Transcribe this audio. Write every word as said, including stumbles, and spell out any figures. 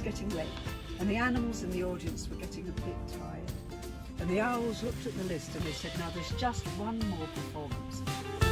getting late, and the animals in the audience were getting a bit tired. And the owls looked at the list and they said, now there's just one more performance.